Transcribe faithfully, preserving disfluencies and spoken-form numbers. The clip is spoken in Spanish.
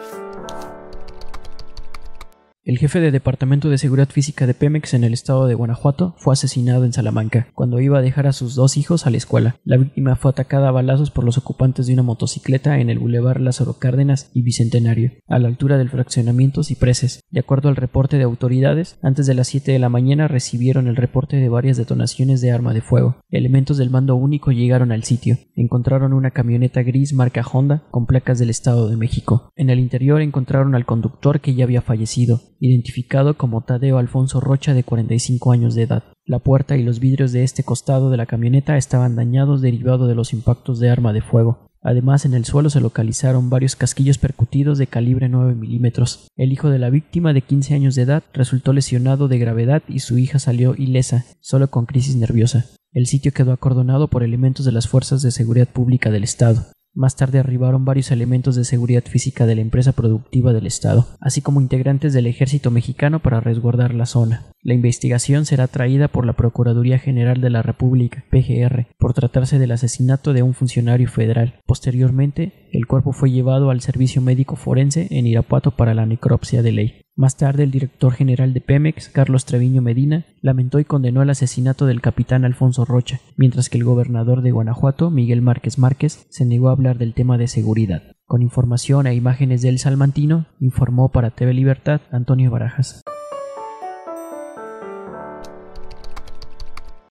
El jefe de Departamento de Seguridad Física de Pemex en el estado de Guanajuato fue asesinado en Salamanca, cuando iba a dejar a sus dos hijos a la escuela. La víctima fue atacada a balazos por los ocupantes de una motocicleta en el bulevar Lázaro Cárdenas y Bicentenario, a la altura del fraccionamiento Cipreses. De acuerdo al reporte de autoridades, antes de las siete de la mañana recibieron el reporte de varias detonaciones de arma de fuego. Elementos del mando único llegaron al sitio. Encontraron una camioneta gris marca Honda con placas del Estado de México. En el interior encontraron al conductor, que ya había fallecido, identificado como Tadeo Alfonso Rocha, de cuarenta y cinco años de edad. La puerta y los vidrios de este costado de la camioneta estaban dañados derivado de los impactos de arma de fuego. Además, en el suelo se localizaron varios casquillos percutidos de calibre nueve milímetros. El hijo de la víctima, de quince años de edad, resultó lesionado de gravedad y su hija salió ilesa, solo con crisis nerviosa. El sitio quedó acordonado por elementos de las Fuerzas de Seguridad Pública del Estado. Más tarde arribaron varios elementos de seguridad física de la empresa productiva del Estado, así como integrantes del Ejército Mexicano para resguardar la zona. La investigación será traída por la Procuraduría General de la República, P G R, por tratarse del asesinato de un funcionario federal. Posteriormente, el cuerpo fue llevado al Servicio Médico Forense en Irapuato para la necropsia de ley. Más tarde, el director general de Pemex, Carlos Treviño Medina, lamentó y condenó el asesinato del capitán Alfonso Rocha, mientras que el gobernador de Guanajuato, Miguel Márquez Márquez, se negó a hablar del tema de seguridad. Con información e imágenes del Salmantino, informó para T V Libertad Antonio Barajas.